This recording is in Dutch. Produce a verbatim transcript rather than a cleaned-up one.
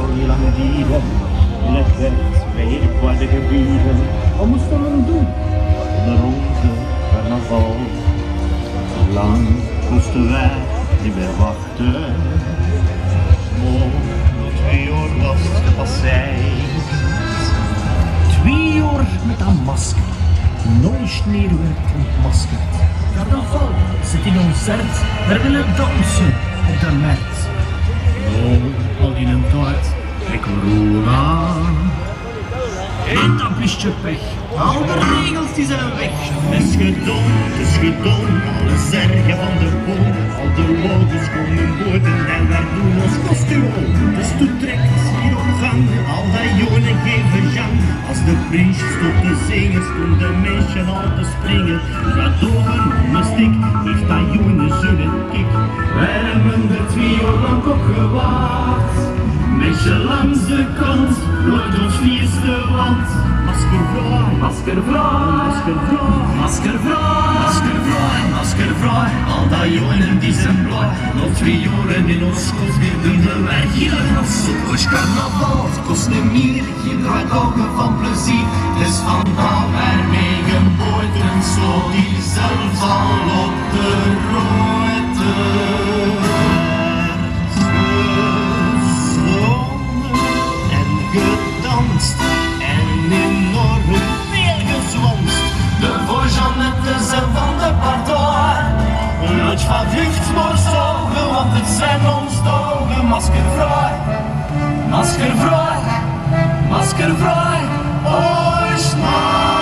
niet lang dieren. Het werd weer voor de geburen. Wat moesten we doen? Onder onze carnaval. Lang moesten wij niet meer wachten. Om twee uur was het gepasseerd. Twee uur met dat masker. Nooit meer werd ontmaskerd. Carnaval zit in ons hart. We willen dansen op de markt. Oh, al in een tijd. Met corona. En dan wist je pech. Al de regels die zijn weg. Het is gedaan, het is gedaan. Alle zergen van de boom. Al de loges komen boorden en wij doen ons kostuum. Dus toen trekt hier op gang. Al dat jongen geven gang. Als de prinsje stopt te zingen, stonden de mensen al te springen. Gaat over om een stik, heeft dat jongen zo'n kick. Wij hebben er twee uur lang op gewacht. Mensen langs de kant, nooit ons vierste wand. Maskervrij, maskervrij, maskervrij, maskervrij, maskervrij, maskervrij. Al dat jongen die zijn blij, nog twee uren in ons kos, die doen wij hier als zoekers carnaval. Het kost niet meer, je draait ogen van plezier. Dus vandaag wij meegeboord en zo die zelf al op de route. Nooit van vlucht maar zogen, want het zijn ons ogen. Maskervrij, maskervrij, maskervrij, ooit maar.